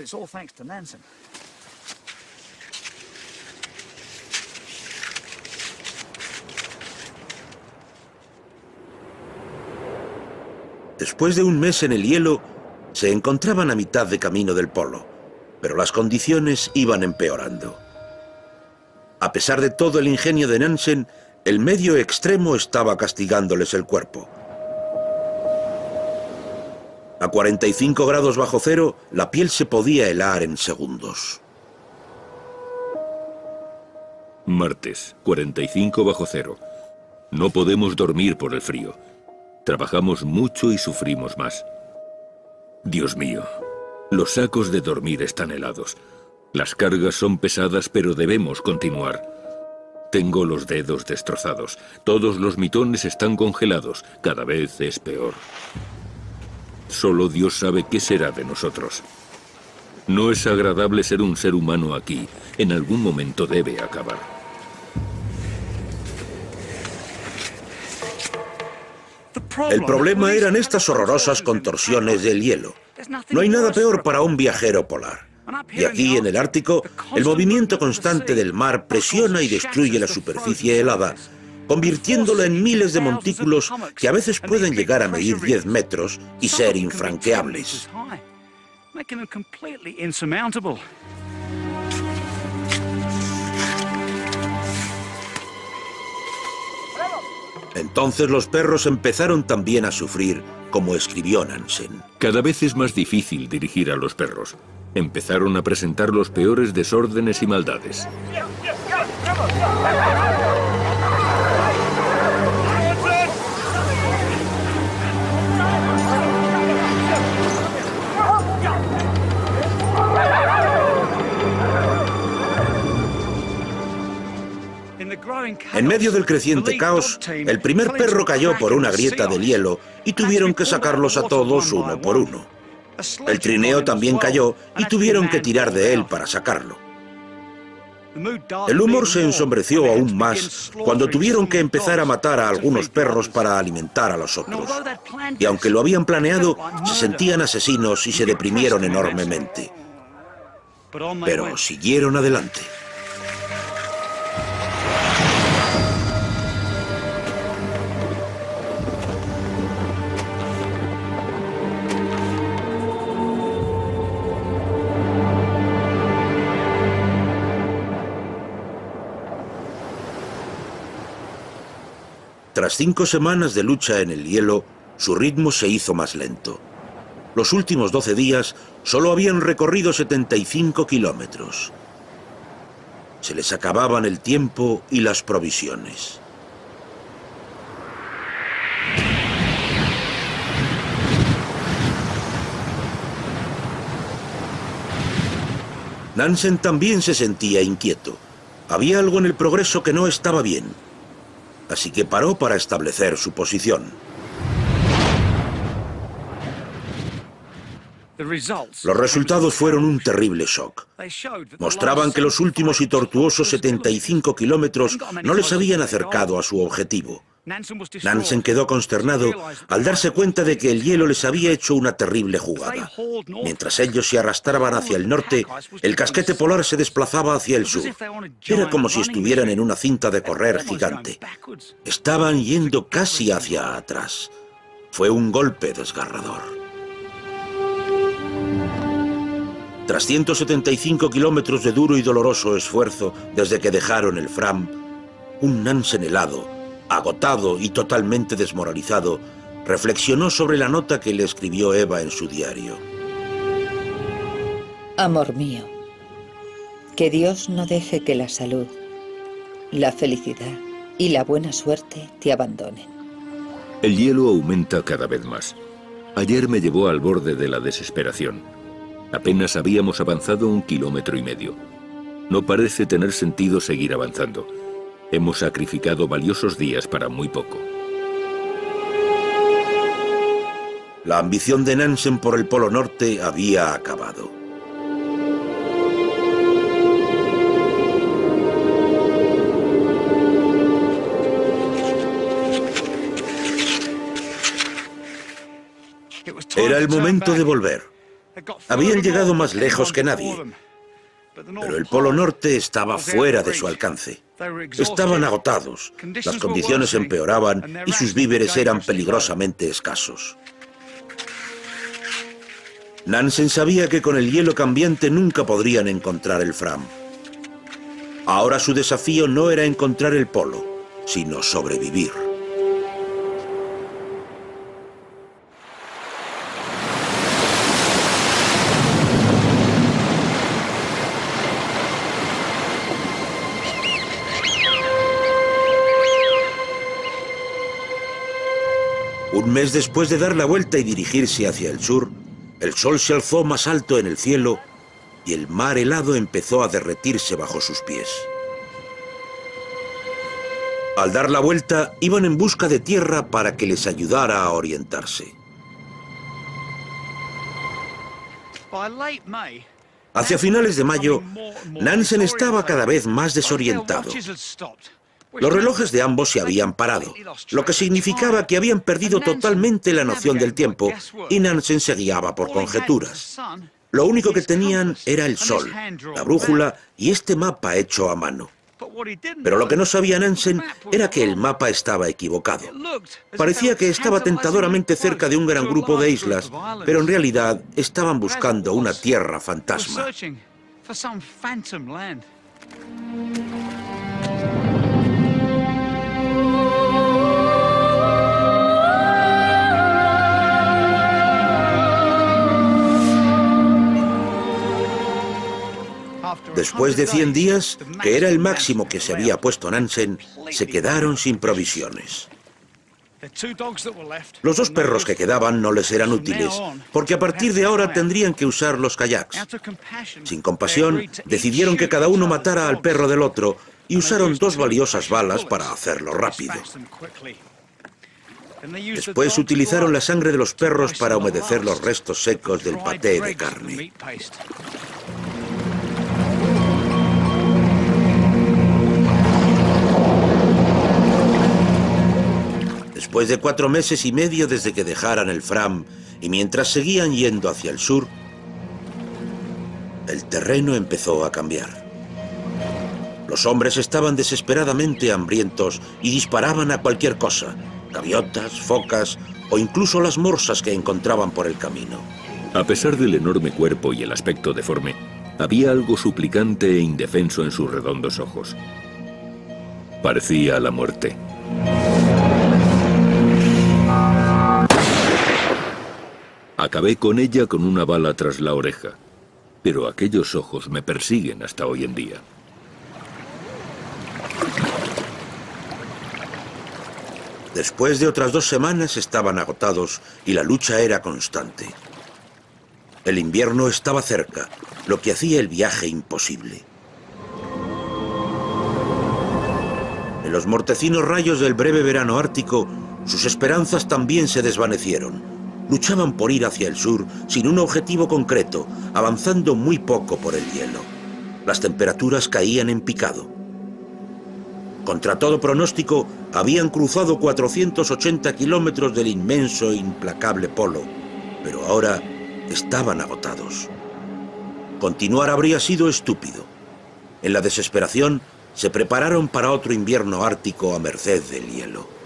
Después de un mes en el hielo, se encontraban a mitad de camino del polo, pero las condiciones iban empeorando. A pesar de todo el ingenio de Nansen, el medio extremo estaba castigándoles el cuerpo. A cuarenta y cinco grados bajo cero, la piel se podía helar en segundos. Martes, cuarenta y cinco bajo cero. No podemos dormir por el frío. Trabajamos mucho y sufrimos más. Dios mío, los sacos de dormir están helados. Las cargas son pesadas, pero debemos continuar. Tengo los dedos destrozados. Todos los mitones están congelados. Cada vez es peor. Solo Dios sabe qué será de nosotros. No es agradable ser un ser humano aquí. En algún momento debe acabar. El problema eran estas horrorosas contorsiones del hielo. No hay nada peor para un viajero polar. Y aquí, en el Ártico, el movimiento constante del mar presiona y destruye la superficie helada, convirtiéndola en miles de montículos que a veces pueden llegar a medir diez metros y ser infranqueables. Entonces los perros empezaron también a sufrir, como escribió Nansen. Cada vez es más difícil dirigir a los perros. Empezaron a presentar los peores desórdenes y maldades. En medio del creciente caos, el primer perro cayó por una grieta del hielo y tuvieron que sacarlos a todos uno por uno. El trineo también cayó y tuvieron que tirar de él para sacarlo. El humor se ensombreció aún más cuando tuvieron que empezar a matar a algunos perros para alimentar a los otros. Y aunque lo habían planeado, se sentían asesinos y se deprimieron enormemente. Pero siguieron adelante. Tras cinco semanas de lucha en el hielo, su ritmo se hizo más lento. Los últimos doce días solo habían recorrido setenta y cinco kilómetros. Se les acababan el tiempo y las provisiones. Nansen también se sentía inquieto. Había algo en el progreso que no estaba bien. Así que paró para establecer su posición. Los resultados fueron un terrible shock. Mostraban que los últimos y tortuosos setenta y cinco kilómetros no les habían acercado a su objetivo. Nansen quedó consternado al darse cuenta de que el hielo les había hecho una terrible jugada. Mientras ellos se arrastraban hacia el norte, el casquete polar se desplazaba hacia el sur. Era como si estuvieran en una cinta de correr gigante. Estaban yendo casi hacia atrás. Fue un golpe desgarrador. Tras ciento setenta y cinco kilómetros de duro y doloroso esfuerzo desde que dejaron el Fram, un Nansen helado, agotado y totalmente desmoralizado, reflexionó sobre la nota que le escribió Eva en su diario. Amor mío, Que Dios no deje que la salud, la felicidad y la buena suerte te abandonen. El hielo aumenta cada vez más. Ayer me llevó al borde de la desesperación. Apenas habíamos avanzado un kilómetro y medio. No parece tener sentido seguir avanzando. Hemos sacrificado valiosos días para muy poco. La ambición de Nansen por el Polo Norte había acabado. Era el momento de volver. Habían llegado más lejos que nadie, pero el Polo Norte estaba fuera de su alcance. Estaban agotados, las condiciones empeoraban y sus víveres eran peligrosamente escasos. Nansen sabía que con el hielo cambiante nunca podrían encontrar el Fram. Ahora su desafío no era encontrar el polo, sino sobrevivir. Un mes después de dar la vuelta y dirigirse hacia el sur, el sol se alzó más alto en el cielo y el mar helado empezó a derretirse bajo sus pies. Al dar la vuelta, iban en busca de tierra para que les ayudara a orientarse. Hacia finales de mayo, Nansen estaba cada vez más desorientado. Los relojes de ambos se habían parado, lo que significaba que habían perdido totalmente la noción del tiempo y Nansen se guiaba por conjeturas. Lo único que tenían era el sol, la brújula y este mapa hecho a mano. Pero lo que no sabía Nansen era que el mapa estaba equivocado. Parecía que estaba tentadoramente cerca de un gran grupo de islas, pero en realidad estaban buscando una tierra fantasma. Después de cien días, que era el máximo que se había puesto Nansen, se quedaron sin provisiones. Los dos perros que quedaban no les eran útiles, porque a partir de ahora tendrían que usar los kayaks. Sin compasión, decidieron que cada uno matara al perro del otro y usaron dos valiosas balas para hacerlo rápido. Después utilizaron la sangre de los perros para humedecer los restos secos del paté de carne. Después de cuatro meses y medio desde que dejaran el Fram y mientras seguían yendo hacia el sur, el terreno empezó a cambiar. Los hombres estaban desesperadamente hambrientos y disparaban a cualquier cosa, gaviotas, focas o incluso las morsas que encontraban por el camino. A pesar del enorme cuerpo y el aspecto deforme, había algo suplicante e indefenso en sus redondos ojos. Parecía la muerte. Acabé con ella con una bala tras la oreja, pero aquellos ojos me persiguen hasta hoy en día. Después de otras dos semanas estaban agotados y la lucha era constante. El invierno estaba cerca, lo que hacía el viaje imposible. En los mortecinos rayos del breve verano ártico, sus esperanzas también se desvanecieron. Luchaban por ir hacia el sur sin un objetivo concreto, avanzando muy poco por el hielo. Las temperaturas caían en picado. Contra todo pronóstico, habían cruzado cuatrocientos ochenta kilómetros del inmenso e implacable polo, pero ahora estaban agotados. Continuar habría sido estúpido. En la desesperación, se prepararon para otro invierno ártico a merced del hielo.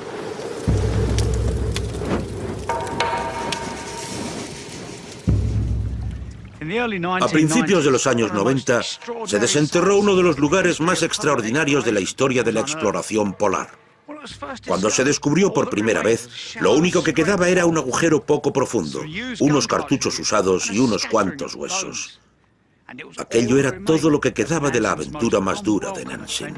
A principios de los años noventa, se desenterró uno de los lugares más extraordinarios de la historia de la exploración polar. Cuando se descubrió por primera vez, lo único que quedaba era un agujero poco profundo, unos cartuchos usados y unos cuantos huesos. Aquello era todo lo que quedaba de la aventura más dura de Nansen.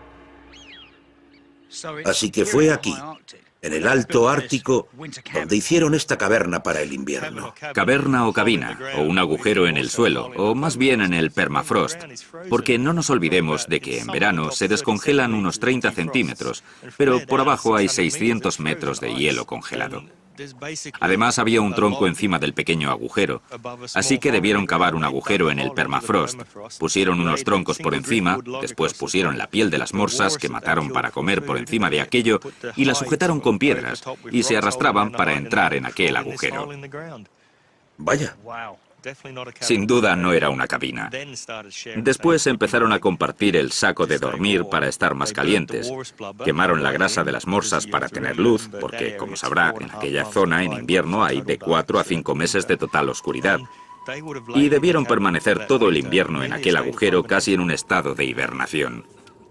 Así que fue aquí, en el Alto Ártico, donde hicieron esta caverna para el invierno. Caverna o cabina, o un agujero en el suelo, o más bien en el permafrost, porque no nos olvidemos de que en verano se descongelan unos treinta centímetros, pero por abajo hay seiscientos metros de hielo congelado. Además había un tronco encima del pequeño agujero, así que debieron cavar un agujero en el permafrost. Pusieron unos troncos por encima, después pusieron la piel de las morsas que mataron para comer por encima de aquello y la sujetaron con piedras y se arrastraban para entrar en aquel agujero. Vaya. Sin duda no era una cabina. Después empezaron a compartir el saco de dormir para estar más calientes. Quemaron la grasa de las morsas para tener luz, porque, como sabrá, en aquella zona en invierno hay de cuatro a cinco meses de total oscuridad. Y debieron permanecer todo el invierno en aquel agujero casi en un estado de hibernación.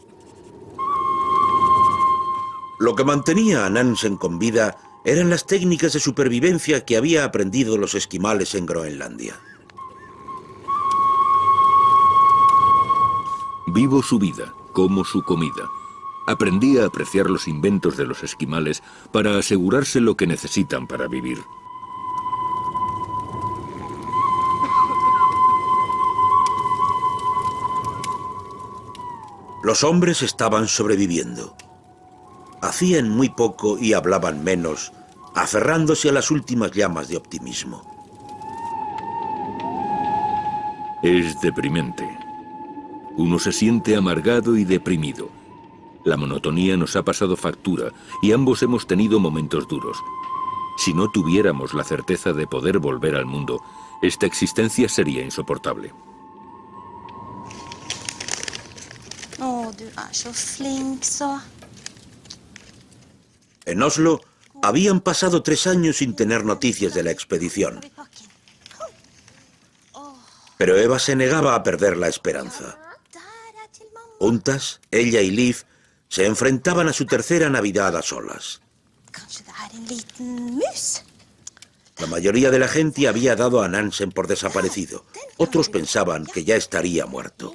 Lo que mantenía a Nansen con vida eran las técnicas de supervivencia que había aprendido los esquimales en Groenlandia. Vivo su vida, como su comida. Aprendí a apreciar los inventos de los esquimales para asegurarse lo que necesitan para vivir. Los hombres estaban sobreviviendo. Hacían muy poco y hablaban menos, aferrándose a las últimas llamas de optimismo. Es deprimente. Uno se siente amargado y deprimido. La monotonía nos ha pasado factura y ambos hemos tenido momentos duros. Si no tuviéramos la certeza de poder volver al mundo, esta existencia sería insoportable. Oh, du er så flink, så. En Oslo habían pasado tres años sin tener noticias de la expedición. Pero Eva se negaba a perder la esperanza. Juntas, ella y Liv se enfrentaban a su tercera Navidad a solas. La mayoría de la gente había dado a Nansen por desaparecido. Otros pensaban que ya estaría muerto.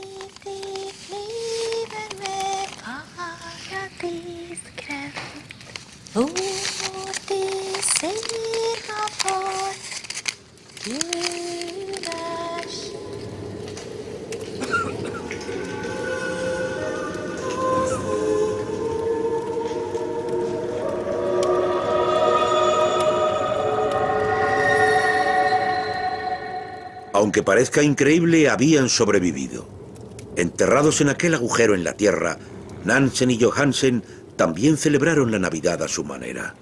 Aunque parezca increíble, habían sobrevivido. Enterrados en aquel agujero en la tierra, Nansen y Johansen también celebraron la Navidad a su manera.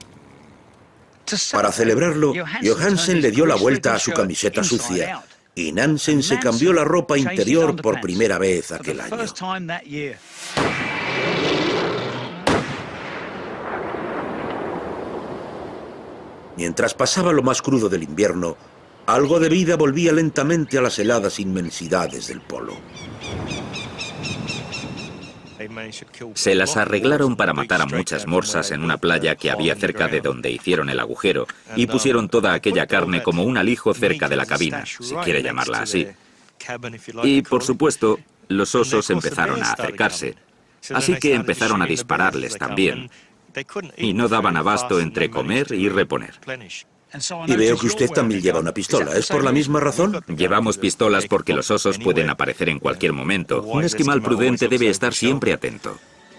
Para celebrarlo, Johansen le dio la vuelta a su camiseta sucia y Nansen se cambió la ropa interior por primera vez aquel año. Mientras pasaba lo más crudo del invierno, algo de vida volvía lentamente a las heladas inmensidades del polo. Se las arreglaron para matar a muchas morsas en una playa que había cerca de donde hicieron el agujero y pusieron toda aquella carne como un alijo cerca de la cabina, si quiere llamarla así. Y, por supuesto, los osos empezaron a acercarse, así que empezaron a dispararles también, y no daban abasto entre comer y reponer. Y veo que usted también lleva una pistola. ¿Es por la misma razón? Llevamos pistolas porque los osos pueden aparecer en cualquier momento. Un esquimal prudente debe estar siempre atento.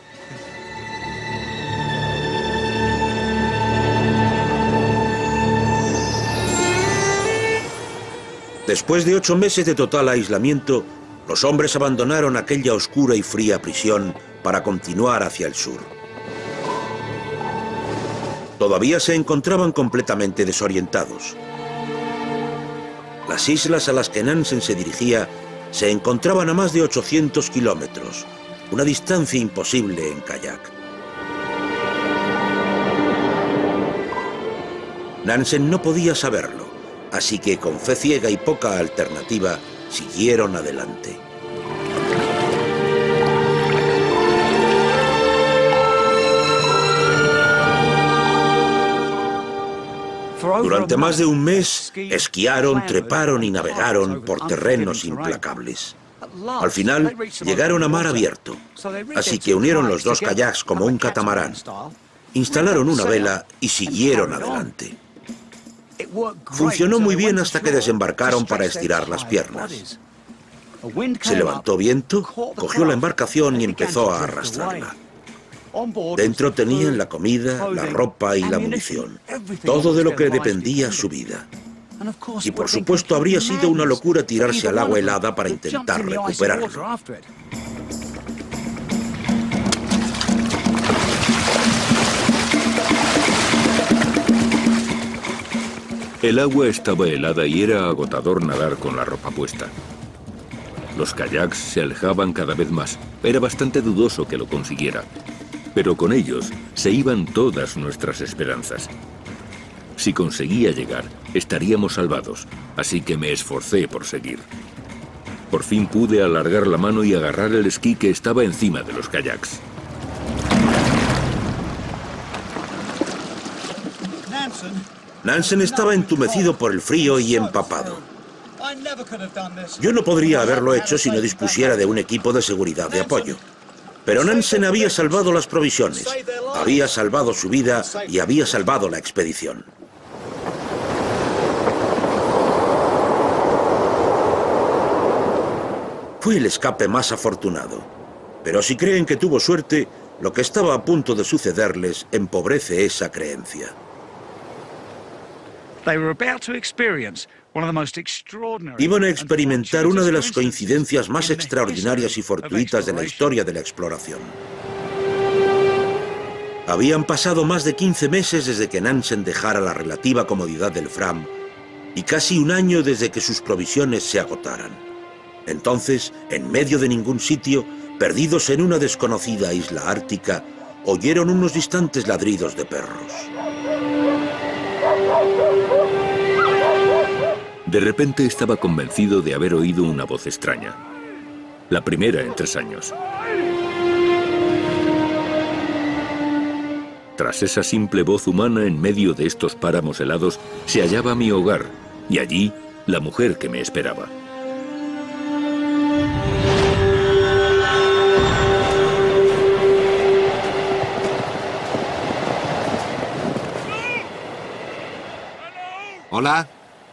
Después de ocho meses de total aislamiento, los hombres abandonaron aquella oscura y fría prisión para continuar hacia el sur. Todavía se encontraban completamente desorientados. Las islas a las que Nansen se dirigía se encontraban a más de ochocientos kilómetros, una distancia imposible en kayak. Nansen no podía saberlo, así que con fe ciega y poca alternativa, siguieron adelante. Durante más de un mes, esquiaron, treparon y navegaron por terrenos implacables. Al final, llegaron a mar abierto, así que unieron los dos kayaks como un catamarán, instalaron una vela y siguieron adelante. Funcionó muy bien hasta que desembarcaron para estirar las piernas. Se levantó viento, cogió la embarcación y empezó a arrastrarla. Dentro tenían la comida, la ropa y la munición, todo de lo que dependía su vida. Y por supuesto habría sido una locura tirarse al agua helada para intentar recuperarlo. El agua estaba helada y era agotador nadar con la ropa puesta. Los kayaks se alejaban cada vez más. Era bastante dudoso que lo consiguiera. Pero con ellos se iban todas nuestras esperanzas. Si conseguía llegar, estaríamos salvados, así que me esforcé por seguir. Por fin pude alargar la mano y agarrar el esquí que estaba encima de los kayaks. Nansen estaba entumecido por el frío y empapado. Yo no podría haberlo hecho si no dispusiera de un equipo de seguridad de apoyo. Pero Nansen había salvado las provisiones, había salvado su vida y había salvado la expedición. Fue el escape más afortunado. Pero si creen que tuvo suerte, lo que estaba a punto de sucederles empobrece esa creencia. Iban a experimentar una de las coincidencias más extraordinarias y fortuitas de la historia de la exploración. Habían pasado más de quince meses desde que Nansen dejara la relativa comodidad del Fram y casi un año desde que sus provisiones se agotaran. Entonces, en medio de ningún sitio, perdidos en una desconocida isla ártica, oyeron unos distantes ladridos de perros. De repente estaba convencido de haber oído una voz extraña. La primera en tres años. Tras esa simple voz humana en medio de estos páramos helados, se hallaba mi hogar, y allí la mujer que me esperaba. Hola.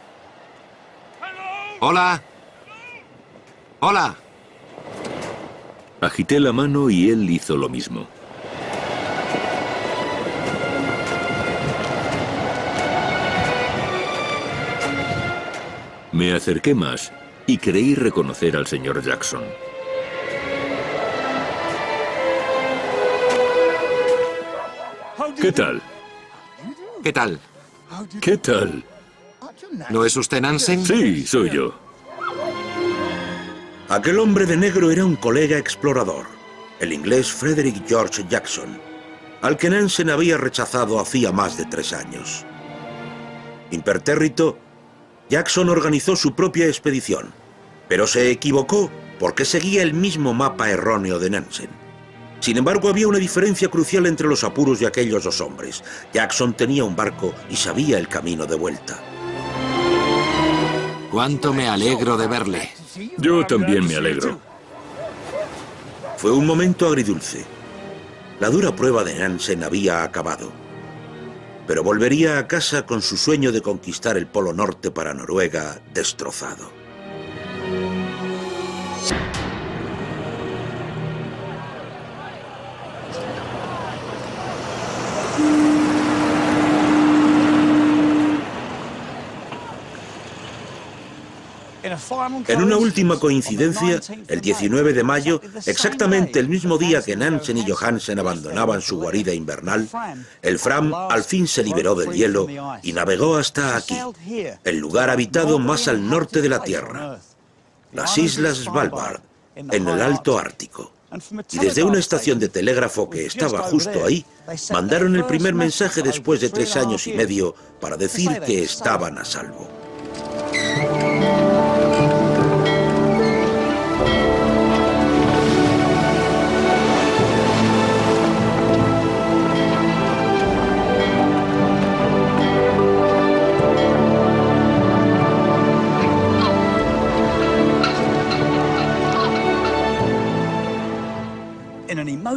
Hola. Hola. Agité la mano y él hizo lo mismo. Me acerqué más y creí reconocer al señor Jackson. ¿Qué tal? ¿Qué tal? ¿Qué tal? ¿No es usted Nansen? Sí, soy yo. Aquel hombre de negro era un colega explorador, el inglés Frederick George Jackson, al que Nansen había rechazado hacía más de tres años. Impertérrito, Jackson organizó su propia expedición, pero se equivocó porque seguía el mismo mapa erróneo de Nansen. Sin embargo, había una diferencia crucial entre los apuros de aquellos dos hombres. Jackson tenía un barco y sabía el camino de vuelta. Cuánto me alegro de verle. Yo también me alegro. Fue un momento agridulce. La dura prueba de Nansen había acabado. Pero volvería a casa con su sueño de conquistar el Polo Norte para Noruega destrozado. En una última coincidencia, el diecinueve de mayo, exactamente el mismo día que Nansen y Johansen abandonaban su guarida invernal, el Fram al fin se liberó del hielo y navegó hasta aquí, el lugar habitado más al norte de la Tierra, las Islas Svalbard, en el Alto Ártico. Y desde una estación de telégrafo que estaba justo ahí, mandaron el primer mensaje después de tres años y medio para decir que estaban a salvo.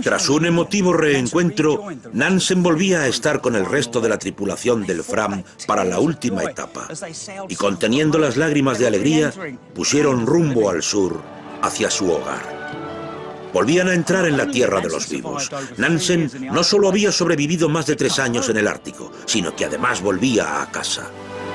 Tras un emotivo reencuentro, Nansen volvía a estar con el resto de la tripulación del Fram para la última etapa. Y conteniendo las lágrimas de alegría, pusieron rumbo al sur, hacia su hogar. Volvían a entrar en la tierra de los vivos. Nansen no solo había sobrevivido más de tres años en el Ártico, sino que además volvía a casa.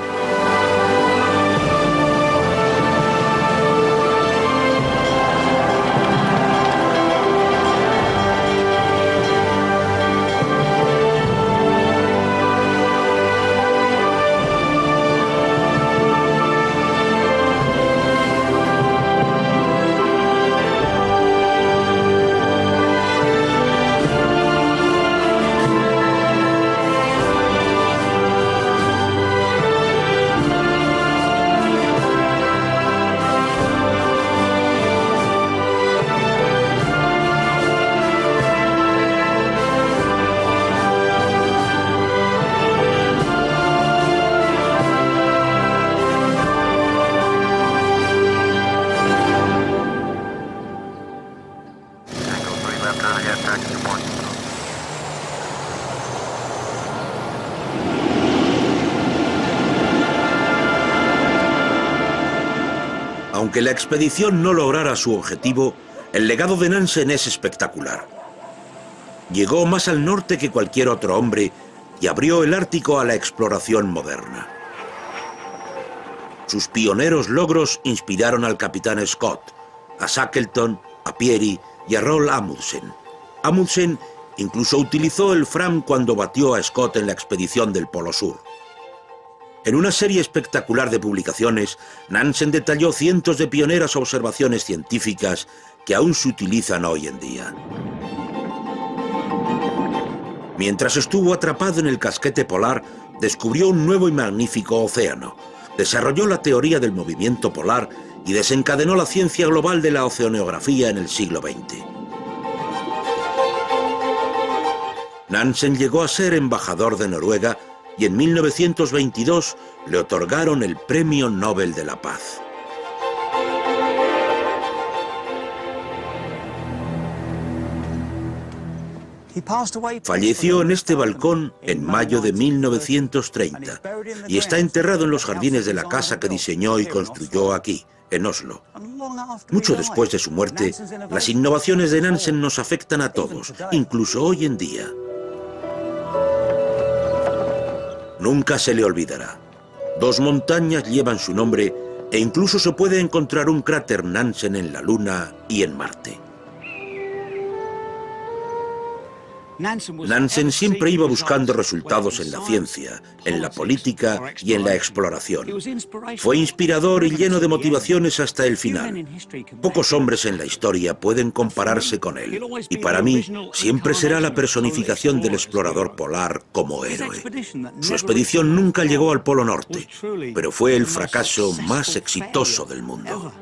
Aunque la expedición no lograra su objetivo, el legado de Nansen es espectacular. Llegó más al norte que cualquier otro hombre y abrió el Ártico a la exploración moderna. Sus pioneros logros inspiraron al capitán Scott, a Shackleton, a Peary y a Roald Amundsen. Amundsen incluso utilizó el Fram cuando batió a Scott en la expedición del Polo Sur. En una serie espectacular de publicaciones, Nansen detalló cientos de pioneras observaciones científicas que aún se utilizan hoy en día. Mientras estuvo atrapado en el casquete polar, descubrió un nuevo y magnífico océano, desarrolló la teoría del movimiento polar y desencadenó la ciencia global de la oceanografía en el siglo veinte. Nansen llegó a ser embajador de Noruega y en mil novecientos veintidós le otorgaron el Premio Nobel de la Paz. Falleció en este balcón en mayo de mil novecientos treinta y está enterrado en los jardines de la casa que diseñó y construyó aquí, en Oslo. Mucho después de su muerte, las innovaciones de Nansen nos afectan a todos, incluso hoy en día. Nunca se le olvidará. Dos montañas llevan su nombre e incluso se puede encontrar un cráter Nansen en la Luna y en Marte. Nansen siempre iba buscando resultados en la ciencia, en la política y en la exploración. Fue inspirador y lleno de motivaciones hasta el final. Pocos hombres en la historia pueden compararse con él, y para mí siempre será la personificación del explorador polar como héroe. Su expedición nunca llegó al Polo Norte, pero fue el fracaso más exitoso del mundo.